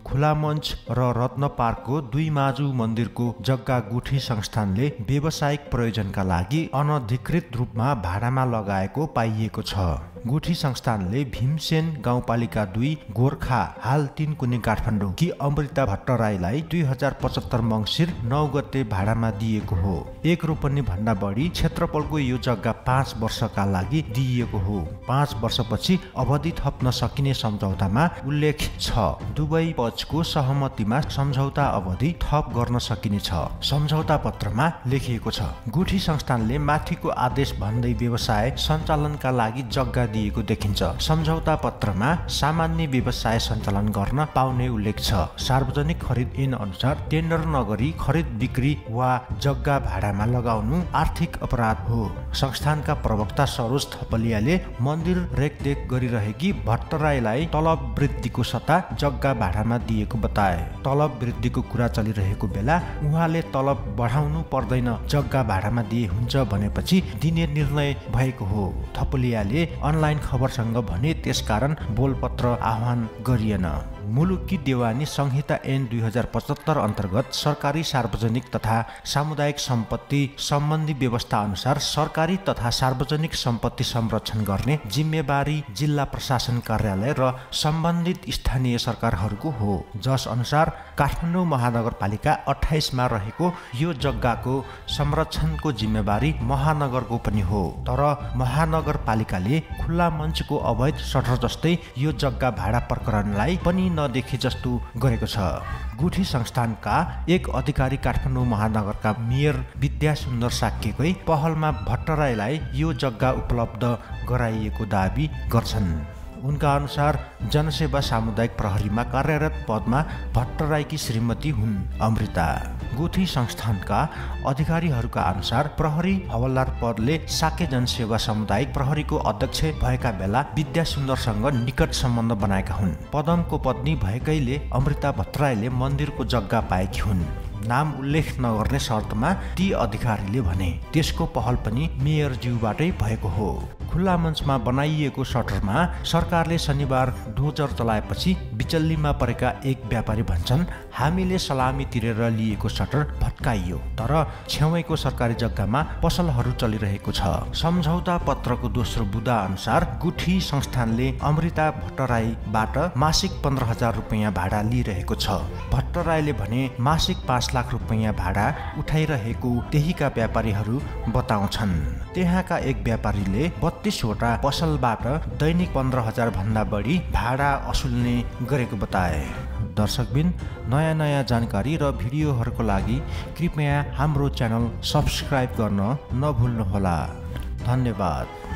खुला मञ्च र रत्न पार्कको दुई माजु मन्दिरको जग्गा गुठी संस्थानले व्यावसायिक प्रयोजनका लागि अनधिकृत रूपमा भाडामा लगाएको पाइएको छ। गुठी संस्थानले भीमसेन गाउँपालिका 2 गोर्खा हाल 3 कुने काठमाडौँ कि अमृता भट्टराईलाई 2075 मङ्सिर 9 गते भाडामा दिएको हो। 1 रोपनी भन्दा बढी क्षेत्रफलको यो जग्गा 5 वर्षका लागि दिइएको हो। 5 वर्षपछि अवधि थप्न सकिने सम्झौतामा उल्लेख छ। दुवै पक्षको सहमतिमा सम्झौता अवधि थप गर्न सकिनेछ। सम्झौता पत्रमा लेखिएको छ, गुठी संस्थानले माथिको आदेश भन्दै व्यवसाय सञ्चालनका लागि जग्गा दिएको देखिन्छ। सम्झौता पत्रमा सामान्य व्यवसाय सञ्चालन गर्न पाउने उल्लेख छ। सार्वजनिक खरिद ऐन अनुसार टेन्डर नगरी खरिद बिक्री वा जग्गा भाडामा लगाउनु आर्थिक अपराध हो। संस्थानका प्रवक्ता सरोज थपलियाले मन्दिर रेखदेख गरिरहेकी भट्टराईलाई तलब वृद्धिको सट्टा जग्गा भाडामा दिएको बताए। तलब वृद्धिको कुरा चलिरहेको बेला उहाँले तलब बढाउनु पर्दैन, जग्गा भाडामा दिए हुन्छ भनेपछि दिने निर्णय भएको हो। थपलियाले अनलाइन खबरसँग भने त्यसकारण बोलपत्र आह्वान गरिएन। मुलुकी देवानी संहिता ऐन 2075 अन्तर्गत सरकारी सार्वजनिक तथा सामुदायिक सम्पत्ति सम्बन्धी व्यवस्था अनुसार सरकारी तथा सार्वजनिक सम्पत्ति संरक्षण गर्ने जिम्मेवारी जिल्ला प्रशासन कार्यालय र सम्बन्धित स्थानीय सरकारहरूको हो, जस अनुसार काठमाडौँ महानगरपालिका 28 मा रहेको यो जग्गाको संरक्षणको जिम्मेवारी महानगरको पनि हो। तर महानगरपालिकाले खुल्ला मञ्चको अवैध सटर जस्तै यो जग्गा भाडा प्रकरणलाई पनि नदेखे जस्तो गरेको छ। गुठी संस्थानका एक अधिकारी काठमाडौँ महानगरका मेयर विद्या सुन्दर साक्यकै पहलमा भट्टराईलाई यो जग्गा उपलब्ध गराइएको दाबी गर्छन्। उनका अनुसार जनसेवा सामुदायिक प्रहरीमा कार्यरत पदमा भट्टराईकी श्रीमती हुन् अमृता। गुठी संस्थानका अधिकारीहरूका अनुसार प्रहरी हवलदार पदले साके जनसेवा सामुदायिक प्रहरीको अध्यक्ष भएका बेला विद्या सुन्दरसँग निकट सम्बन्ध बनाएका हुन्। पदमको पत्नी भएकैले अमृता भट्टराईले मन्दिरको जग्गा पाएकी हुन्। नाम उल्लेख नगर्ने शर्तमा ती अधिकारीले भने त्यसको पहल पनि मेयरज्यूबाटै भएको हो। खुल्ला मञ्चमा बनाइएको सटरमा सरकारले शनिबार डोजर चलाएपछि बिचल्लीमा परेका एक व्यापारी भन्छन्, हामीले सलामी तिरेर लिएको सटर भत्काइयो, तर छेउैको सरकारी जग्गामा पसलहरू चलिरहेको छ। सम्झौता पत्रको दोस्रो बुँदा अनुसार गुठी संस्थानले अमृता भट्टराईबाट मासिक 15,000 रुपैयाँ भाडा लिइरहेको छ। भट्टराईले भने मासिक 5 लाख रुपैयाँ भाडा उठाइरहेको त्यहीका व्यापारीहरू बताउँछन्। त्यहाँका एक व्यापारीले 32 वटा पसलबाट दैनिक 15,000 भन्दा बढी भाडा असुल्ने गरेको बताए। दर्शकबिन, नयाँ जानकारी र भिडियोहरूको लागि कृपया हाम्रो च्यानल सब्स्क्राइब गर्न नभुल्नुहोला। धन्यवाद।